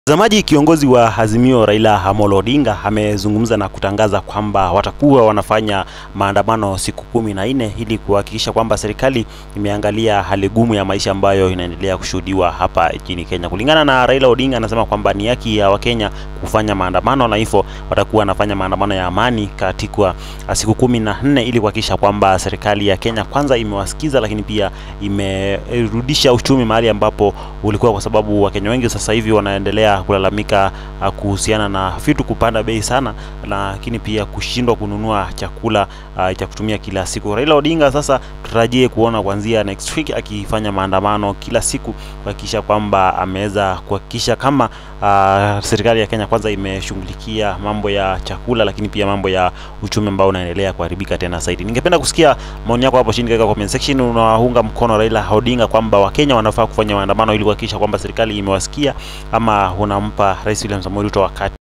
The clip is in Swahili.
Mtazamaji, kiongozi wa Azimio Raila Amolo Odinga amezungumza na kutangaza kwamba watakuwa wanafanya maandamano siku 14 ili kuhakikisha kwamba serikali imeangalia hali gumu ya maisha ambayo inaendelea kushuhudiwa hapa nchini Kenya. Kulingana na Raila Odinga, anasema kwamba ni haki ya Wakenya kufanya maandamano na hivyo watakuwa wanafanya maandamano ya amani katika siku 14 ili kuhakikisha kwamba serikali ya Kenya kwanza imewasikiza, lakini pia imerudisha uchumi mahali ambapo ulikuwa, kwa sababu Wakenya wengi sasa hivi wanaendelea kulalamika kuhusiana na vitu kupanda bei sana, lakini pia kushindwa kununua chakula cha kutumia kila siku. Raila Odinga sasa tutarajie kuona kuanzia next week akifanya maandamano kila siku kuhakikisha kwamba ameweza kuhakikisha kama serikali ya Kenya kwanza imeshughulikia mambo ya chakula, lakini pia mambo ya uchumi ambao unaendelea kuharibika tena zaidi. Ningependa kusikia maoni yako hapo chini katika comment section. Unaunga mkono Raila Odinga kwamba Wakenya wanafaa kufanya maandamano ili kuhakikisha kwamba serikali imewasikia, ama unampa Rais William Samoei Ruto wakati